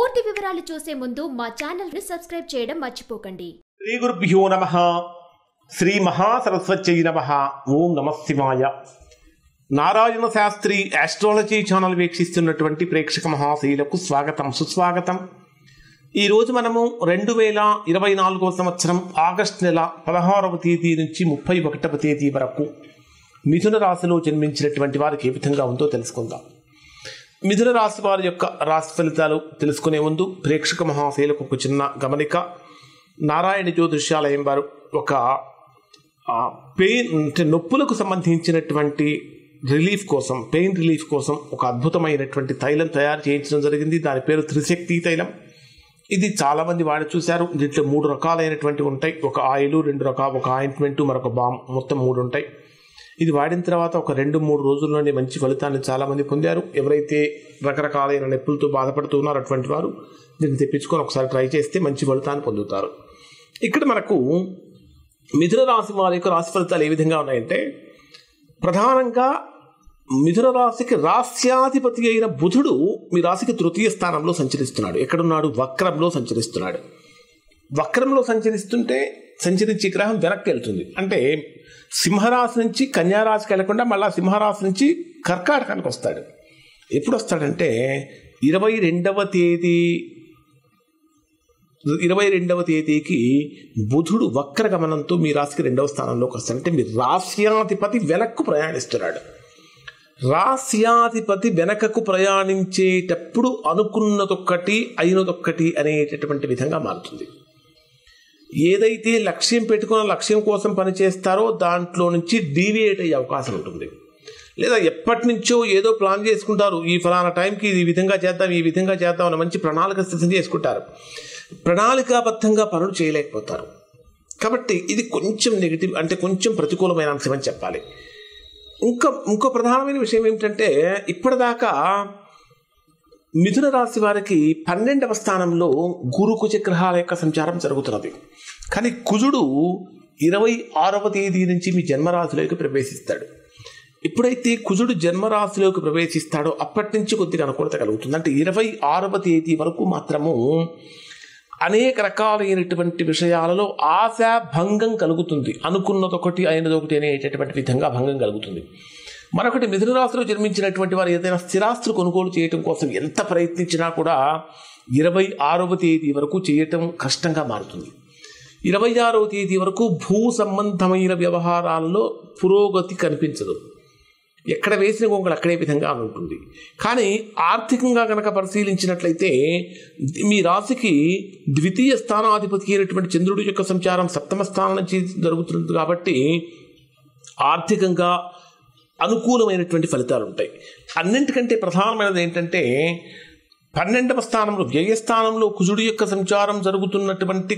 పూర్తి వివరాలు చూసే ముందు మా ఛానల్ ని సబ్స్క్రైబ్ చేయడం మర్చిపోకండి. శ్రీ గురుభ్యో నమః. శ్రీ మహాసరస్వత్యై నమః. ఓం నమః శివాయ. నారాయణ శాస్త్రి ఆస్ట్రాలజీ ఛానల్ వీక్షిస్తున్నటువంటి ప్రేక్షక మహాశీలకు స్వాగతం, సుస్వాగతం. ఈరోజు మనము 2024 సంవత్సరం ఆగస్టు నెల 16వ తేదీ నుంచి 31వ తేదీ వరకు మిథున రాశిలో జన్మించినటువంటి వారికి ఏ విధంగా ఉందో తెలుసుకుందాం. మిథున రాశి వారి యొక్క రాశి ఫలితాలు తెలుసుకునే ముందు ప్రేక్షక మహాశైలకు ఒక చిన్న గమనిక. నారాయణ జ్యోతిష్యాలయం వారు ఒక పెయిన్ అంటే నొప్పులకు సంబంధించినటువంటి రిలీఫ్ కోసం, పెయిన్ రిలీఫ్ కోసం ఒక అద్భుతమైనటువంటి తైలం తయారు చేయించడం జరిగింది. దాని పేరు త్రిశక్తి తైలం. ఇది చాలామంది వాడి చూశారు. దీంట్లో 3 రకాలైనటువంటి ఉంటాయి. ఒక ఆయిల్, 2 రకాలు, ఒక ఆయింట్మెంట్, మరొక బామ్, మొత్తం 3 ఉంటాయి. ఇది వాడిన తర్వాత ఒక 2-3 రోజుల్లోనే మంచి ఫలితాన్ని చాలామంది పొందారు. ఎవరైతే రకరకాలైన నొప్పులతో బాధపడుతున్నారో అటువంటి వారు దీన్ని తెప్పించుకొని ఒకసారి ట్రై చేస్తే మంచి ఫలితాన్ని పొందుతారు. ఇక్కడ మనకు మిథున రాశి వారి యొక్క రాశి ఫలితాలు ఏ విధంగా ఉన్నాయంటే, ప్రధానంగా మిథున రాశికి రాస్యాధిపతి అయిన బుధుడు మీ రాశికి 3వ స్థానంలో సంచరిస్తున్నాడు. ఎక్కడున్నాడు? వక్రంలో సంచరిస్తున్నాడు. వక్రంలో సంచరించే గ్రహం వెనక్కి వెళ్తుంది. అంటే సింహరాశి నుంచి కన్యారాశికి వెళ్లకుండా మళ్ళీ సింహరాశి నుంచి కర్కాటకానికి వస్తాడు. ఎప్పుడు వస్తాడంటే 22వ తేదీకి బుధుడు వక్ర గమనంతో మీ రాశికి 2వ స్థానంలోకి వస్తాడు. అంటే మీ రాస్యాధిపతి వెనక్కు ప్రయాణిస్తున్నాడు. రాస్యాధిపతి వెనకకు ప్రయాణించేటప్పుడు అనుకున్నదొక్కటి అయినదొక్కటి అనేటటువంటి విధంగా మారుతుంది. ఏదైతే లక్ష్యం పెట్టుకున్న లక్ష్యం కోసం పనిచేస్తారో దాంట్లో నుంచి డీవియేట్ అయ్యే అవకాశం ఉంటుంది. లేదా ఎప్పటి నుంచో ఏదో ప్లాన్ చేసుకుంటారు, ఈ ఫలానా టైంకి ఈ విధంగా చేద్దాం అని మంచి ప్రణాళిక సిద్ధం చేసుకుంటారు. ప్రణాళికాబద్ధంగా పనులు చేయలేకపోతారు. కాబట్టి ఇది కొంచెం నెగిటివ్, అంటే కొంచెం ప్రతికూలమైన అంశం అని చెప్పాలి. ఇంకో ప్రధానమైన విషయం ఏమిటంటే, ఇప్పటిదాకా మిథున రాశి వారికి 12వ స్థానంలో గురు కుజ గ్రహాల యొక్క సంచారం జరుగుతున్నది. కానీ కుజుడు 26వ తేదీ నుంచి మీ జన్మరాశిలోకి ప్రవేశిస్తాడు. ఎప్పుడైతే కుజుడు జన్మరాశిలోకి ప్రవేశిస్తాడో అప్పటి నుంచి కొద్దిగా అనుకూలత కలుగుతుంది. అంటే 26వ తేదీ వరకు మాత్రము అనేక రకాలైనటువంటి విషయాలలో ఆశా భంగం కలుగుతుంది. అనుకున్నదొకటి అయినదొకటి అనేటటువంటి విధంగా భంగం కలుగుతుంది. మరొకటి, మిథున రాశిలో జన్మించినటువంటి వారు ఏదైనా స్థిరాస్తులు కొనుగోలు చేయటం కోసం ఎంత ప్రయత్నించినా కూడా 26వ తేదీ వరకు చేయటం కష్టంగా మారుతుంది. 26వ తేదీ వరకు భూ సంబంధమైన వ్యవహారాల్లో పురోగతి కనిపించదు. ఎక్కడ వేసిన గొంగళి అక్కడే విధంగా ఉంటుంది. కానీ ఆర్థికంగా కనుక పరిశీలించినట్లయితే మీ రాశికి 2వ స్థానాధిపతి అయినటువంటి చంద్రుడి యొక్క సంచారం 7వ స్థానం నుంచి జరుగుతుంది. కాబట్టి ఆర్థికంగా అనుకూలమైనటువంటి ఫలితాలు ఉంటాయి. అన్నింటికంటే ప్రధానమైనది ఏంటంటే, 12వ స్థానంలో వ్యయస్థానంలో కుజుడి యొక్క సంచారం జరుగుతున్నటువంటి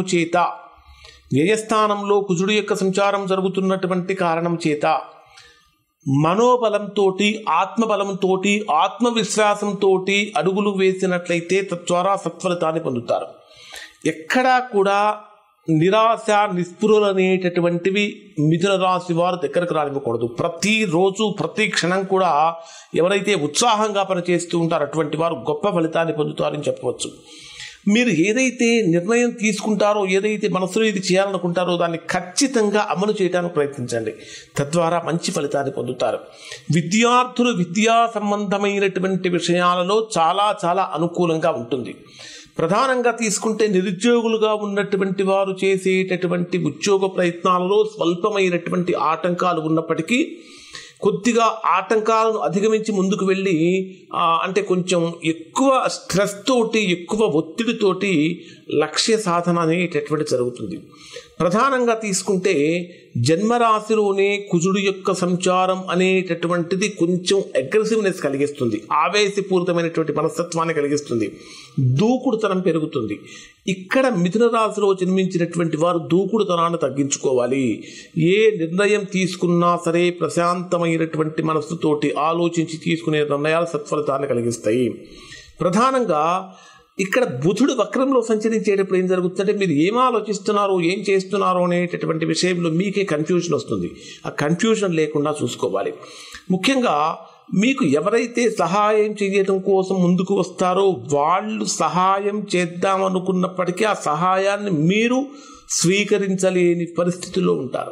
కారణం చేత మనోబలంతో, ఆత్మబలంతో, ఆత్మవిశ్వాసంతో అడుగులు వేసినట్లయితే తద్వారా సత్ఫలితాన్ని పొందుతారు. ఎక్కడా కూడా నిరాశ, నిస్పృహలు అనేటటువంటివి మిథున రాశి వారు దగ్గరకు రానివ్వకూడదు. ప్రతిరోజు, ప్రతి క్షణం కూడా ఎవరైతే ఉత్సాహంగా పనిచేస్తూ ఉంటారో అటువంటి వారు గొప్ప ఫలితాన్ని పొందుతారని చెప్పవచ్చు. మీరు ఏదైతే నిర్ణయం తీసుకుంటారో, ఏదైతే మనసులో ఇది చేయాలనుకుంటారో దాన్ని ఖచ్చితంగా అమలు చేయడానికి ప్రయత్నించండి. తద్వారా మంచి ఫలితాన్ని పొందుతారు. విద్యార్థులు విద్యా సంబంధమైనటువంటి విషయాలలో చాలా చాలా అనుకూలంగా ఉంటుంది. ప్రధానంగా తీసుకుంటే నిరుద్యోగులుగా ఉన్నటువంటి వారు చేసేటటువంటి ఉద్యోగ ప్రయత్నాలలో స్వల్పమైనటువంటి ఆటంకాలు ఉన్నప్పటికీ కొద్దిగా ఆటంకాలను అధిగమించి ముందుకు వెళ్ళి, అంటే కొంచెం ఎక్కువ స్ట్రెస్ తోటి, ఎక్కువ ఒత్తిడితోటి లక్ష్య సాధన అనేటటువంటి జరుగుతుంది. ప్రధానంగా తీసుకుంటే జన్మరాశిలోనే కుజుడు యొక్క సంచారం అనేటటువంటిది కొంచెం అగ్రెసివ్నెస్ కలిగిస్తుంది, ఆవేశపూరితమైనటువంటి మనస్తత్వాన్ని కలిగిస్తుంది, దూకుడుతనం పెరుగుతుంది. ఇక్కడ మిథున రాశిలో జన్మించినటువంటి వారు దూకుడుతనాన్ని తగ్గించుకోవాలి. ఏ నిర్ణయం తీసుకున్నా సరే ప్రశాంతమైనటువంటి మనస్సుతోటి ఆలోచించి తీసుకునే నిర్ణయాలు సత్ఫలితాన్ని కలిగిస్తాయి. ప్రధానంగా ఇక్కడ బుధుడు వక్రంలో సంచరించేటప్పుడు ఏం జరుగుతుందంటే, మీరు ఏం ఆలోచిస్తున్నారో, ఏం చేస్తున్నారో అనేటటువంటి విషయంలో మీకే కన్ఫ్యూజన్ వస్తుంది. ఆ కన్ఫ్యూజన్ లేకుండా చూసుకోవాలి. ముఖ్యంగా మీకు ఎవరైతే సహాయం చేయడం కోసం ముందుకు వస్తారో వాళ్ళు సహాయం చేద్దామనుకున్నప్పటికీ ఆ సహాయాన్ని మీరు స్వీకరించలేని పరిస్థితిలో ఉంటారు.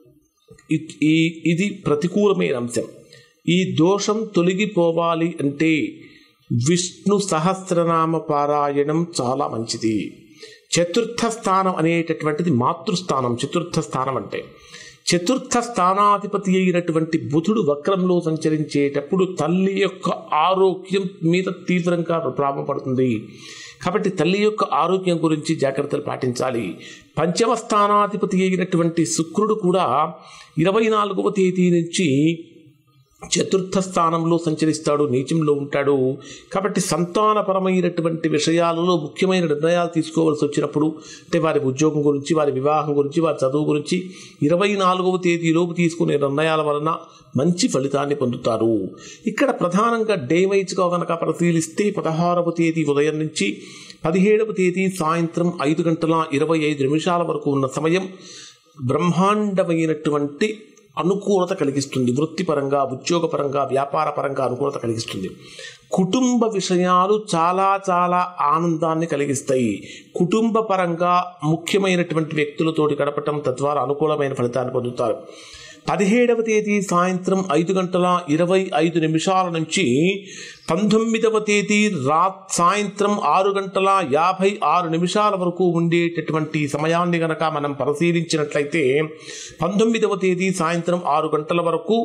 ఇది ప్రతికూలమైన అంశం. ఈ దోషం తొలగిపోవాలి అంటే విష్ణు సహస్రనామ పారాయణం చాలా మంచిది. చతుర్థ స్థానం అనేటటువంటిది మాతృస్థానం. చతుర్థ స్థానం అంటే చతుర్థ స్థానాధిపతి అయినటువంటి బుధుడు వక్రంలో సంచరించేటప్పుడు తల్లి యొక్క ఆరోగ్యం మీద తీవ్రంగా ప్రభావం పడుతుంది. కాబట్టి తల్లి యొక్క ఆరోగ్యం గురించి జాగ్రత్తలు పాటించాలి. పంచమ స్థానాధిపతి అయినటువంటి శుక్రుడు కూడా 24వ తేదీ నుంచి చతుర్థ స్థానంలో సంచరిస్తాడు, నీచంలో ఉంటాడు. కాబట్టి సంతానపరమైనటువంటి విషయాలలో ముఖ్యమైన నిర్ణయాలు తీసుకోవాల్సి వచ్చినప్పుడు, అంటే వారి ఉద్యోగం గురించి, వారి వివాహం గురించి, వారి చదువు గురించి 24వ తేదీలోపు తీసుకునే నిర్ణయాల వలన మంచి ఫలితాన్ని పొందుతారు. ఇక్కడ ప్రధానంగా డే వైజ్గా కనుక పరిశీలిస్తే 16వ తేదీ ఉదయం నుంచి 17వ తేదీ సాయంత్రం 5:25 వరకు ఉన్న సమయం బ్రహ్మాండమైనటువంటి అనుకూలత కలిగిస్తుంది. వృత్తిపరంగా, ఉద్యోగపరంగా, వ్యాపారపరంగా అనుకూలత కలిగిస్తుంది. కుటుంబ విషయాలు చాలా చాలా ఆనందాన్ని కలిగిస్తాయి. కుటుంబ పరంగా ముఖ్యమైనటువంటి వ్యక్తులతోటి గడపటం, తద్వారా అనుకూలమైన ఫలితాన్ని పొందుతారు. 17వ తేదీ సాయంత్రం 5:25 నుంచి 19వ తేదీ సాయంత్రం 6:56 వరకు ఉండేటటువంటి సమయాన్ని గనక మనం పరిశీలించినట్లయితే 19వ తేదీ సాయంత్రం 6 గంటల వరకు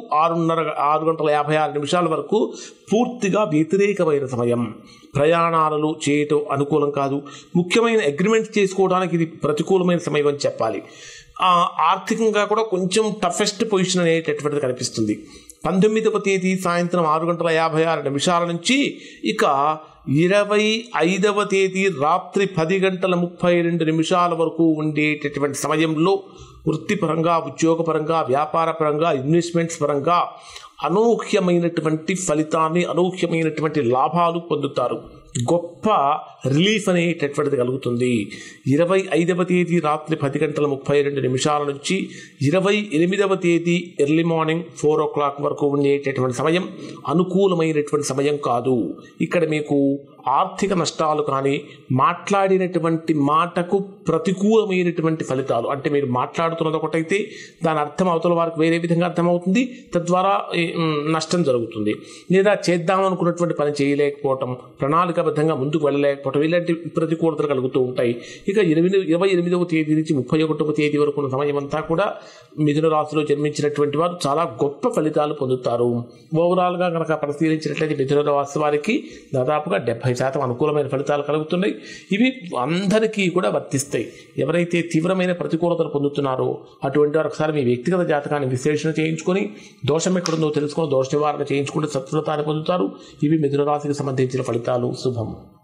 6:56 వరకు పూర్తిగా వ్యతిరేకమైన సమయం. ప్రయాణాలలో చేయటం అనుకూలం కాదు. ముఖ్యమైన అగ్రిమెంట్ చేసుకోవడానికి ఇది ప్రతికూలమైన సమయం అని చెప్పాలి. ఆర్థికంగా కూడా కొంచెం టఫెస్ట్ పొజిషన్ అనేటటువంటిది కనిపిస్తుంది. 19వ తేదీ సాయంత్రం 6:56 నుంచి ఇక 25వ తేదీ రాత్రి 10:32 వరకు ఉండేటటువంటి సమయంలో వృత్తిపరంగా, ఉద్యోగపరంగా, వ్యాపారపరంగా, ఇన్వెస్ట్మెంట్స్ పరంగా అనూహ్యమైనటువంటి ఫలితాన్ని, అనూహ్యమైనటువంటి లాభాలు పొందుతారు. గొప్ప రిలీఫ్ అనేటటువంటిది కలుగుతుంది. 25వ తేదీ రాత్రి 10:32 నుంచి 28వ తేదీ ఎర్లీ మార్నింగ్ 4 o'clock వరకు ఉండేటటువంటి సమయం అనుకూలమైనటువంటి సమయం కాదు. ఇక్కడ మీకు ఆర్థిక నష్టాలు కానీ, మాట్లాడినటువంటి మాటకు ప్రతికూలమైనటువంటి ఫలితాలు, అంటే మీరు మాట్లాడుతున్నది ఒకటైతే దాని అర్థం అవతల వారికి వేరే విధంగా అర్థమవుతుంది, తద్వారా నష్టం జరుగుతుంది. లేదా చేద్దామనుకున్నటువంటి పని చేయలేకపోవటం, ప్రణాళికాబద్ధంగా ముందుకు వెళ్ళలేకపోవటం, ఇలాంటి ప్రతికూలతలు కలుగుతూ ఉంటాయి. ఇక 28వ తేదీ నుంచి 31వ తేదీ వరకు ఉన్న సమయం అంతా కూడా మిథున రాశిలో జన్మించినటువంటి వారు చాలా గొప్ప ఫలితాలు పొందుతారు. ఓవరాల్గా కనుక పరిశీలించినట్లయితే మిథున రాశి వారికి దాదాపుగా 70% అనుకూలమైన ఫలితాలు కలుగుతున్నాయి. ఇవి అందరికీ కూడా వర్తిస్తాయి. ఎవరైతే తీవ్రమైన ప్రతికూలతలు పొందుతున్నారో అటువంటి వారు ఒకసారి మీ వ్యక్తిగత జాతకాన్ని విశ్లేషణ చేయించుకొని దోషం ఎక్కడుందో తెలుసుకొని దోష నివారణ చేయించుకుంటే సత్ఫలితాన్ని పొందుతారు. ఇవి మిథున రాశికి సంబంధించిన ఫలితాలు. శుభం.